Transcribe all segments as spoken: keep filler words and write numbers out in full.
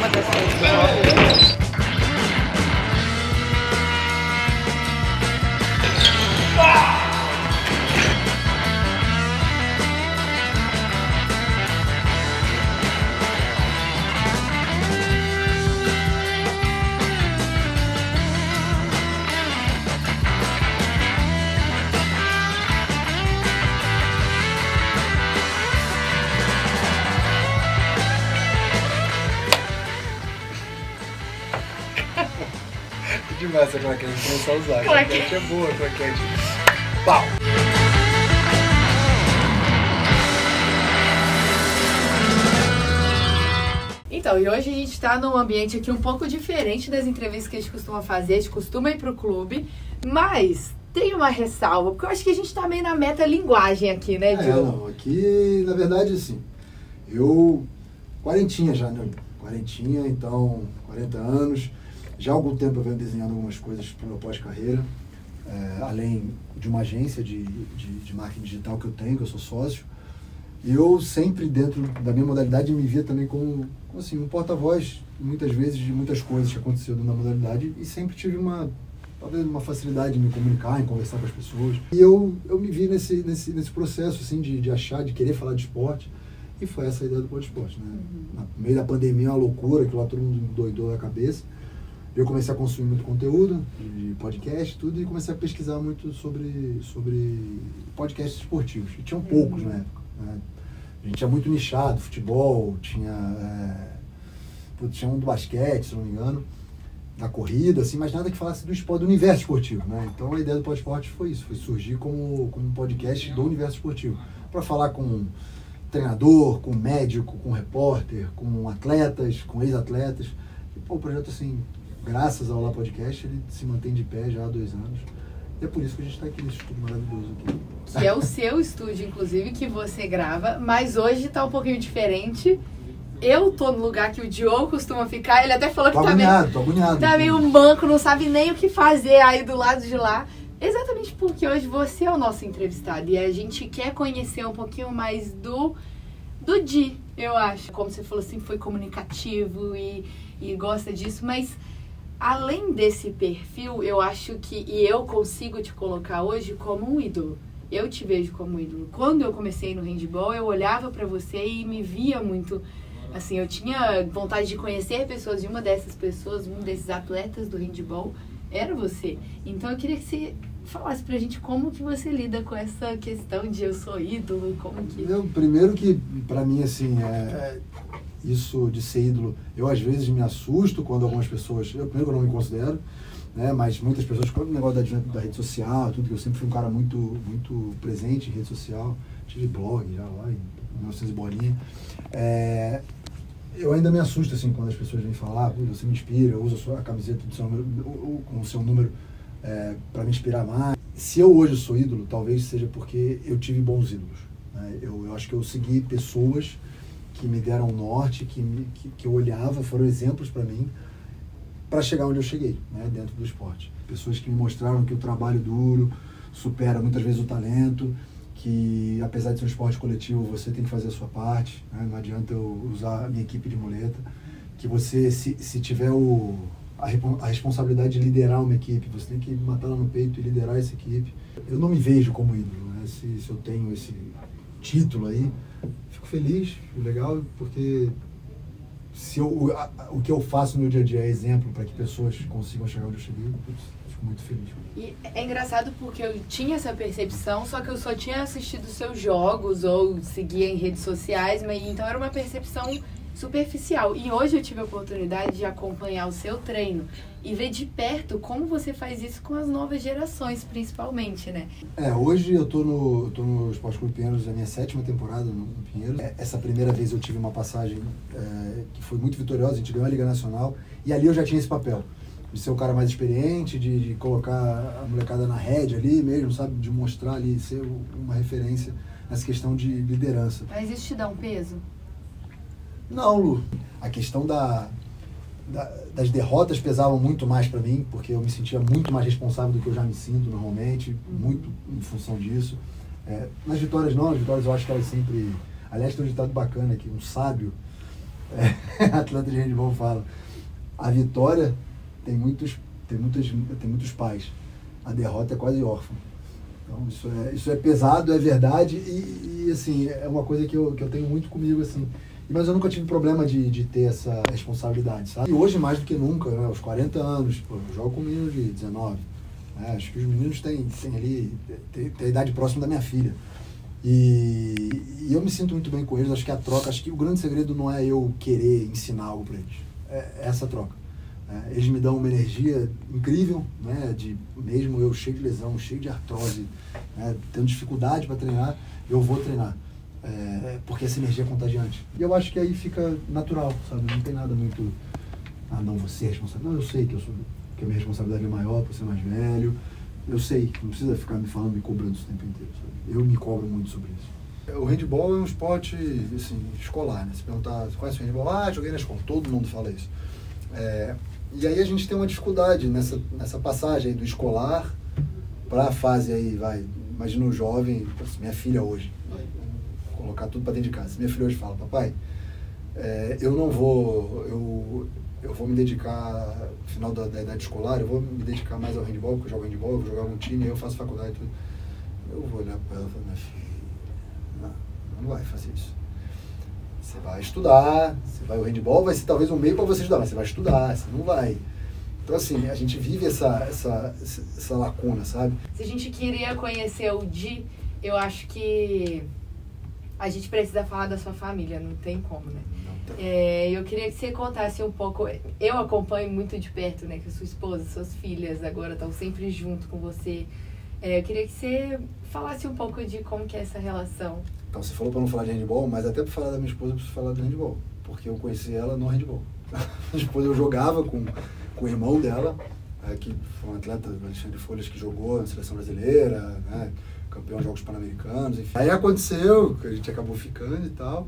uma das coisas. Demais essa claquete, vou começar a usar. A Claquete. claquete é boa, a claquete. Pau! Então, e hoje a gente tá num ambiente aqui um pouco diferente das entrevistas que a gente costuma fazer, a gente costuma ir pro clube, mas tem uma ressalva, porque eu acho que a gente tá meio na metalinguagem aqui, né, É, Diogo? não, aqui, na verdade, assim, eu, quarentinha já, né? Quarentinha, então, quarenta anos, já há algum tempo eu venho desenhando algumas coisas pro meu pós-carreira, é, além de uma agência de, de, de marketing digital que eu tenho, que eu sou sócio, e eu sempre, dentro da minha modalidade, me via também como, como assim, um porta-voz, muitas vezes, de muitas coisas que aconteceram na modalidade, e sempre tive uma, talvez, uma facilidade em me comunicar, em conversar com as pessoas. E eu, eu me vi nesse, nesse, nesse processo, assim, de, de achar, de querer falar de esporte, e foi essa a ideia do Pod Esporte, né? Uhum. No meio da pandemia, uma loucura, que lá todo mundo doidou da cabeça. Eu comecei a consumir muito conteúdo, de podcast, tudo, e comecei a pesquisar muito sobre, sobre podcasts esportivos. E tinham poucos Uhum. na época, né? A gente tinha muito nichado, futebol, tinha, é, putz, tinha um do basquete, se não me engano, da corrida, assim, mas nada que falasse do esporte, do universo esportivo, né? Então a ideia do Pod Esporte foi isso, foi surgir como, como um podcast do universo esportivo, para falar com treinador, com médico, com repórter, com atletas, com ex-atletas. E, pô, o projeto, assim, graças ao Lá Podcast, ele se mantém de pé já há dois anos. E é por isso que a gente está aqui nesse estúdio maravilhoso aqui. Que é o seu estúdio, inclusive, que você grava, mas hoje tá um pouquinho diferente. Eu tô no lugar que o Diogo costuma ficar, ele até falou que Tô tá meio, agoniado, tô agoniado. tá meio um banco, não sabe nem o que fazer aí do lado de lá. Exatamente porque hoje você é o nosso entrevistado e a gente quer conhecer um pouquinho mais do, do Di, eu acho. Como você falou assim, foi comunicativo e, e gosta disso, mas além desse perfil, eu acho que, e eu consigo te colocar hoje como um ídolo. Eu te vejo como um ídolo. Quando eu comecei no handball, eu olhava pra você e me via muito, assim, eu tinha vontade de conhecer pessoas, e uma dessas pessoas, um desses atletas do handball, era você. Então eu queria que você falasse pra gente como que você lida com essa questão de eu sou ídolo, como que... Eu, primeiro que, pra mim, assim, é, isso de ser ídolo, eu às vezes me assusto quando algumas pessoas, eu primeiro eu não me considero, né, mas muitas pessoas, quando o negócio da, da rede social, tudo, que eu sempre fui um cara muito, muito presente em rede social, tive blog já lá em mil e novecentos e bolinha, é, eu ainda me assusto, assim, quando as pessoas vêm falar, ah, você me inspira, eu uso a sua camiseta do seu número, com o seu número é, para me inspirar mais. Se eu hoje sou ídolo, talvez seja porque eu tive bons ídolos, né? eu, eu acho que eu segui pessoas que me deram norte, que, me, que, que eu olhava, foram exemplos para mim, para chegar onde eu cheguei, né, dentro do esporte. Pessoas que me mostraram que o trabalho duro supera muitas vezes o talento, que apesar de ser um esporte coletivo, você tem que fazer a sua parte, né, não adianta eu usar a minha equipe de muleta, que você, se, se tiver o, a, a responsabilidade de liderar uma equipe, você tem que matar lá no peito e liderar essa equipe. Eu não me vejo como ídolo, né, se, se eu tenho esse título aí, fico feliz, fico legal, porque se eu, o, a, o que eu faço no meu dia a dia é exemplo para que pessoas consigam chegar onde eu cheguei, eu fico muito feliz. E é engraçado porque eu tinha essa percepção, só que eu só tinha assistido seus jogos ou seguia em redes sociais, mas então era uma percepção superficial. E hoje eu tive a oportunidade de acompanhar o seu treino e ver de perto como você faz isso com as novas gerações, principalmente, né? É, hoje eu tô no, eu tô no Esporte Clube Pinheiros, a minha sétima temporada no Pinheiros. Essa primeira vez eu tive uma passagem é, que foi muito vitoriosa, a gente ganhou a Liga Nacional, e ali eu já tinha esse papel, de ser o cara mais experiente, de, de colocar a molecada na rédea ali mesmo, sabe, de mostrar ali, ser uma referência nessa questão de liderança. Mas isso te dá um peso? Não, Lu. A questão da, da, das derrotas pesavam muito mais para mim, porque eu me sentia muito mais responsável do que eu já me sinto normalmente, muito em função disso. É, nas vitórias não, nas vitórias eu acho que elas sempre... Aliás, tem um ditado bacana aqui, um sábio, é, atleta de handebol fala, a vitória tem muitos, tem muitos, tem muitos pais, a derrota é quase órfã. Então isso é, isso é pesado, é verdade e, e assim, é uma coisa que eu, que eu tenho muito comigo, assim. Mas eu nunca tive problema de, de ter essa responsabilidade, sabe? E hoje mais do que nunca, né? Aos quarenta anos, pô, eu jogo com um menino de dezenove. Né? Acho que os meninos têm, têm ali, têm, têm a idade próxima da minha filha. E, e eu me sinto muito bem com eles, acho que a troca, acho que o grande segredo não é eu querer ensinar algo para eles, é essa troca. É, eles me dão uma energia incrível, né? De, mesmo eu cheio de lesão, cheio de artrose, né? Tendo dificuldade para treinar, eu vou treinar. É, porque essa energia é contagiante. E eu acho que aí fica natural, sabe? Não tem nada muito, ah, não, você é responsável. Não, eu sei que, eu sou, que a minha responsabilidade é maior por ser mais velho. Eu sei, não precisa ficar me falando, me cobrando isso o tempo inteiro, sabe? Eu me cobro muito sobre isso. O handebol é um esporte, assim, escolar, né? Se perguntar, você conhece o handebol? Ah, joguei na escola. Todo mundo fala isso. É, e aí a gente tem uma dificuldade nessa, nessa passagem aí do escolar para a fase aí, vai, imagina o jovem, minha filha hoje, colocar tudo para dentro de casa. Minha filha hoje fala, papai, é, eu não vou, eu, eu vou me dedicar, no final da, da idade escolar, eu vou me dedicar mais ao handebol, porque eu jogo handebol, eu vou jogar um time, eu faço faculdade e tudo. Eu vou olhar para ela e falar, minha filha, não, não vai fazer isso. Você vai estudar, você vai, o handebol vai ser talvez um meio para você estudar, mas você vai estudar, você não vai. Então, assim, a gente vive essa, essa, essa lacuna, sabe? Se a gente queria conhecer o Di, eu acho que a gente precisa falar da sua família, não tem como, né? É, eu queria que você contasse um pouco, eu acompanho muito de perto, né, que a sua esposa, suas filhas agora estão sempre junto com você. É, eu queria que você falasse um pouco de como que é essa relação. Então, você falou para não falar de handebol, mas até para falar da minha esposa, eu preciso falar do handebol, porque eu conheci ela no handebol. Depois eu jogava com, com o irmão dela, é, que foi um atleta, Alexandre Folhas, que jogou na seleção brasileira, né, campeão de Jogos Pan-Americanos, enfim. Aí aconteceu, que a gente acabou ficando e tal,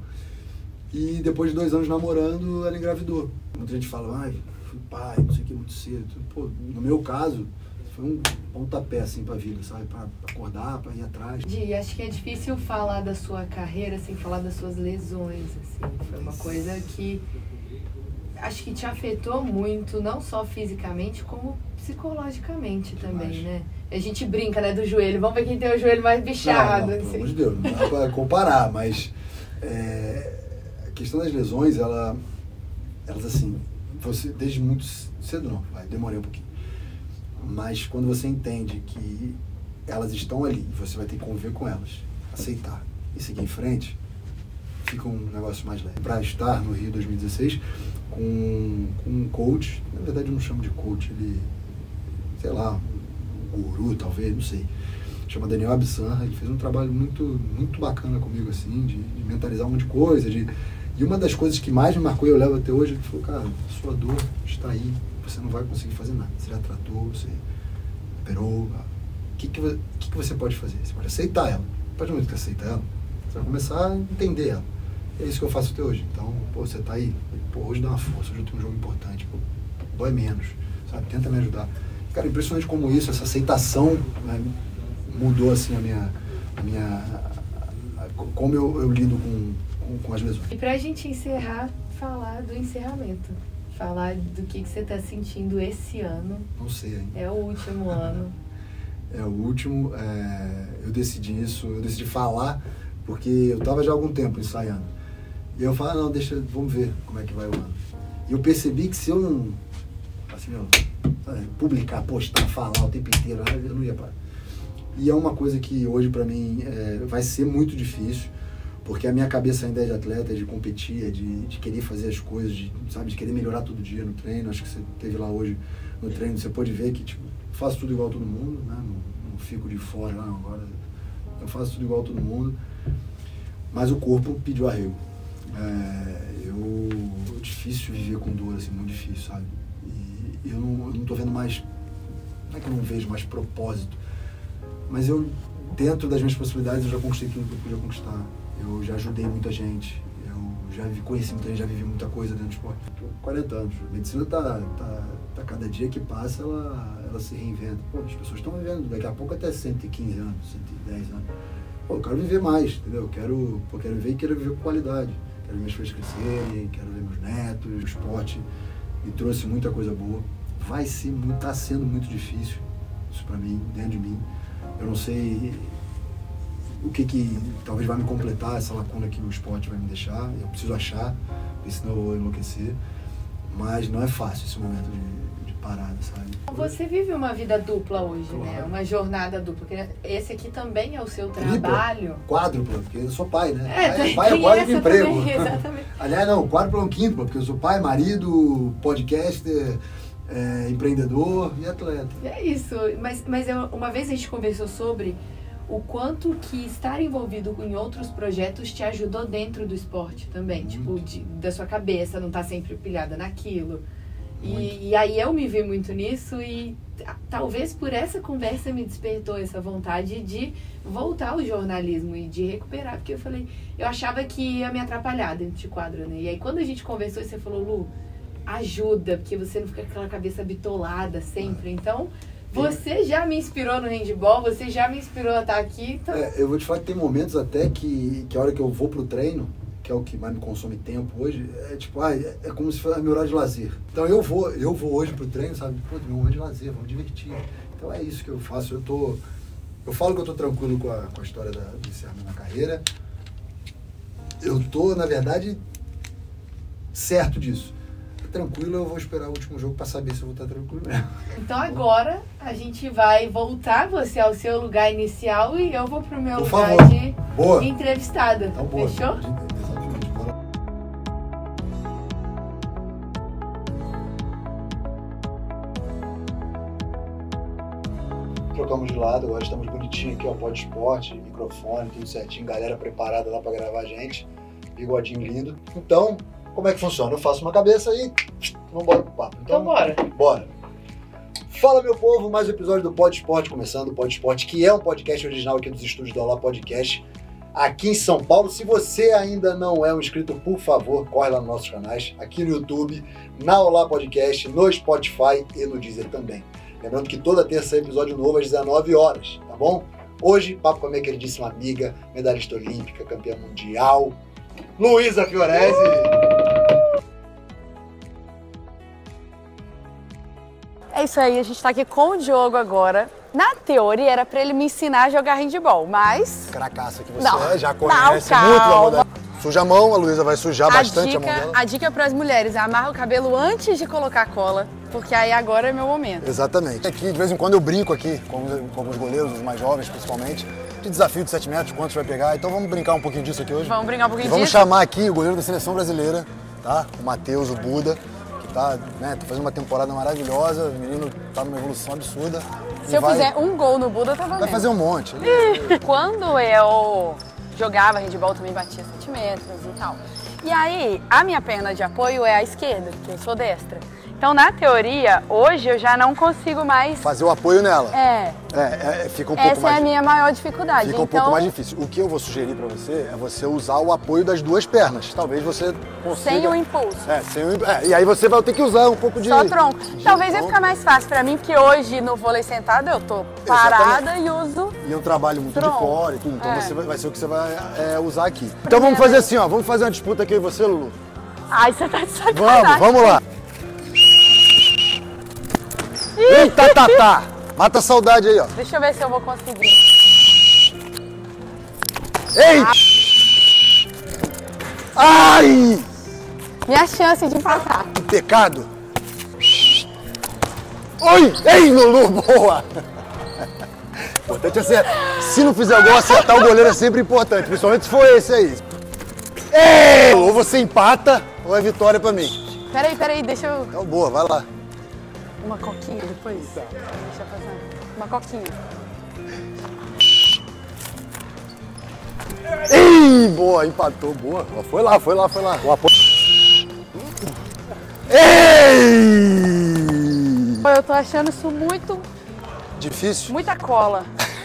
e depois de dois anos namorando, ela engravidou. Muita gente fala, ai, fui pai, não sei o que, muito cedo. Pô, no meu caso, foi um pontapé, assim, pra vida, sabe? Pra acordar, pra ir atrás. Di, acho que é difícil falar da sua carreira sem falar das suas lesões, assim. Foi uma coisa que acho que te afetou muito, não só fisicamente, como psicologicamente também, demais, né? A gente brinca, né, do joelho. Vamos ver quem tem o joelho mais bichado. Não, não, assim. Pelo amor de Deus, não dá pra comparar, mas é, a questão das lesões, ela, elas assim, você, desde muito cedo não, vai, demorei um pouquinho. Mas quando você entende que elas estão ali, você vai ter que conviver com elas, aceitar e seguir em frente, fica um negócio mais leve. Para estar no Rio dois mil e dezesseis com, com um coach, na verdade eu não chamo de coach, ele, sei lá, um guru talvez, não sei, chama Daniel Absanra, ele fez um trabalho muito, muito bacana comigo, assim, de, de mentalizar um monte de coisa, de, e uma das coisas que mais me marcou e eu levo até hoje, ele falou, cara, sua dor está aí, você não vai conseguir fazer nada, você já tratou, você operou, o que, que, que, que você pode fazer? Você pode aceitar ela, a partir do momento que você aceita ela, você vai começar a entender ela. É isso que eu faço até hoje. Então, pô, você tá aí, pô, hoje dá uma força, hoje eu tenho um jogo importante, pô, dói menos, sabe? Tenta me ajudar. Cara, impressionante como isso, essa aceitação, né, mudou, assim, a minha, a minha a, a, como eu, eu lido com, com, com as lesões. E pra gente encerrar, falar do encerramento. Falar do que, que você tá sentindo esse ano. Não sei ainda. É o último ano. É o último, é, eu decidi isso, eu decidi falar, porque eu estava já há algum tempo ensaiando. E eu falo, ah, não, deixa, vamos ver como é que vai o ano. E eu percebi que se eu não, assim, eu, sabe, publicar, postar, falar o tempo inteiro, eu não ia parar. E é uma coisa que hoje para mim é, vai ser muito difícil, porque a minha cabeça ainda é de atleta, é de competir, é de, de querer fazer as coisas, de, sabe, de querer melhorar todo dia no treino. Acho que você teve lá hoje no treino, você pode ver que, tipo, faço tudo igual a todo mundo, né? Não, não fico de fora, não, agora eu faço tudo igual a todo mundo, mas o corpo pediu arrego. É, eu, é difícil viver com dor, assim, muito difícil, sabe? E eu não, eu não tô vendo mais, não é que eu não vejo mais propósito, mas eu, dentro das minhas possibilidades, eu já conquistei tudo que eu podia conquistar. Eu já ajudei muita gente, eu já vi, conheci muita gente, já vivi muita coisa dentro do esporte. Tô com quarenta anos, a medicina tá, tá, tá cada dia que passa, ela, ela se reinventa. Pô, as pessoas estão vivendo daqui a pouco até cento e quinze anos, cento e dez anos. Pô, eu quero viver mais, entendeu? Eu quero, pô, quero viver e quero viver com qualidade. Quero ver meus filhos crescerem, quero ver meus netos, o esporte me trouxe muita coisa boa. Vai ser muito, tá sendo muito difícil isso pra mim, dentro de mim. Eu não sei o que que talvez vai me completar essa lacuna que o esporte vai me deixar. Eu preciso achar, porque senão eu vou enlouquecer. Mas não é fácil esse momento de, de parada, sabe? Você vive uma vida dupla hoje, Claro. né? Uma jornada dupla. Porque esse aqui também é o seu trabalho. Quádrupla, porque eu sou pai, né? É, pai, tem, pai é tem quase de essa emprego. também, exatamente. Aliás, não, quádrupla é um quíntupla, porque eu sou pai, marido, podcaster, é, empreendedor e atleta. É isso. Mas, mas eu, uma vez a gente conversou sobre o quanto que estar envolvido em outros projetos te ajudou dentro do esporte também. Muito. Tipo, de, da sua cabeça, não tá sempre pilhada naquilo. E, e aí eu me vi muito nisso e t- talvez por essa conversa me despertou essa vontade de voltar ao jornalismo e de recuperar. Porque eu falei, eu achava que ia me atrapalhar dentro de quadro, né? E aí quando a gente conversou, você falou, Lu, ajuda, porque você não fica com aquela cabeça bitolada sempre. Então, você já me inspirou no handball, você já me inspirou a estar aqui. Então... É, eu vou te falar que tem momentos até que, que a hora que eu vou pro treino, que é o que mais me consome tempo hoje, é tipo, ah, é, é como se fosse a minha hora de lazer. Então eu vou, eu vou hoje pro treino, sabe? Pô, meu momento de lazer, vamos divertir. Então é isso que eu faço. Eu tô. Eu falo que eu tô tranquilo com a, com a história da, do encerramento da carreira. Eu tô, na verdade, certo disso. Tranquilo, eu vou esperar o último jogo para saber se eu vou estar tranquilo mesmo. Então agora a gente vai voltar, você ao seu lugar inicial e eu vou pro meu Por lugar favor. de Boa. entrevistada. Então, boa. Fechou? Exatamente. Bora. Trocamos de lado, agora estamos bonitinhos aqui, ó, Pod Esporte, microfone, tudo certinho, galera preparada lá para gravar a gente, bigodinho lindo. Então, como é que funciona? Eu faço uma cabeça e vamos embora pro papo. Então bora. Bora. Fala, meu povo, mais um episódio do Pod Esporte começando, o Pod Esporte, que é um podcast original aqui dos estúdios do Olá Podcast, aqui em São Paulo. Se você ainda não é um inscrito, por favor, corre lá nos nossos canais, aqui no YouTube, na Olá Podcast, no Spotify e no Deezer também. Lembrando que toda terça é episódio novo às dezenove horas, tá bom? Hoje, papo com a minha queridíssima amiga, medalhista olímpica, campeã mundial, Luísa Fiorese. É isso aí, a gente tá aqui com o Diogo agora. Na teoria era pra ele me ensinar a jogar handball, mas... Cracaça que você Não, é, já não, conhece calma. muito da modalidade. Suja a mão, a Luísa vai sujar A bastante a dica, mão dela. a dica para as mulheres, amarra o cabelo antes de colocar a cola, porque aí agora é meu momento. Exatamente. Aqui, de vez em quando, eu brinco aqui com, com alguns goleiros, os mais jovens principalmente, de desafio de sete metros, quantos vai pegar. Então vamos brincar um pouquinho disso aqui hoje. Vamos brincar um pouquinho e vamos disso? chamar aqui o goleiro da seleção brasileira, tá? O Matheus, o Buda, que tá, né, tá fazendo uma temporada maravilhosa, o menino tá numa evolução absurda. Se eu vai, fizer um gol no Buda, tá valendo. vai fazer um monte. Quando eu jogava handball, também batia sete metros e tal. E aí, a minha perna de apoio é a esquerda, porque eu sou destra. Então, na teoria, hoje eu já não consigo mais... Fazer o apoio nela. É, É, é, fica um pouco essa mais é a minha maior dificuldade. Fica um então, pouco mais difícil. O que eu vou sugerir pra você é você usar o apoio das duas pernas. Talvez você consiga... sem o impulso. É, sem o... é, e aí você vai ter que usar um pouco de... Só tronco. de Talvez vai tronco. ficar mais fácil pra mim, porque hoje no vôlei sentado eu tô parada e uso... E é um trabalho muito Tronco. de core e tudo. Então É. você vai, vai ser o que você vai é, usar aqui. Então vamos fazer assim, ó. Vamos fazer uma disputa aqui, eu e você, Lulu. Ai, você tá de sacanagem. Vamos, vamos lá. Eita, tá, tá. Mata a saudade aí, ó. Deixa eu ver se eu vou conseguir. Ei! Ai! Minha chance de empatar. Que pecado. Oi! Ei, Lulu, boa! Importante é acertar. Se não fizer gol, acertar o goleiro é sempre importante, principalmente se for esse aí. Ei! Ou você empata, ou é vitória pra mim. Peraí, peraí, deixa eu... Então, boa, vai lá. Uma coquinha depois. Deixa eu fazer uma coquinha. Ei, boa, empatou, boa. Foi lá, foi lá, foi lá. O apoio. Ei! Eu tô achando isso muito, Difícil. muita cola.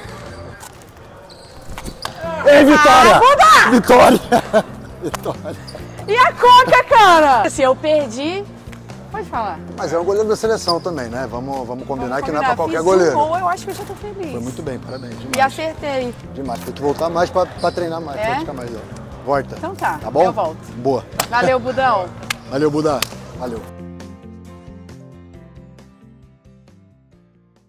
Ei, Vitória! Ah, Buda! Vitória! Vitória. E a coca, cara? Se eu perdi, pode falar. Mas é um goleiro da seleção também, né? Vamos, vamos combinar Vamos que não é pra qualquer Fiz goleiro. Um gol, eu acho que eu já tô feliz. Foi muito bem, parabéns. Demais. E acertei. Demais. Tem que voltar mais pra, pra treinar mais, É? praticar mais. Ó. Volta. Então tá, Tá bom? eu volto. Boa. Valeu, Budão. Valeu, Buda. Valeu.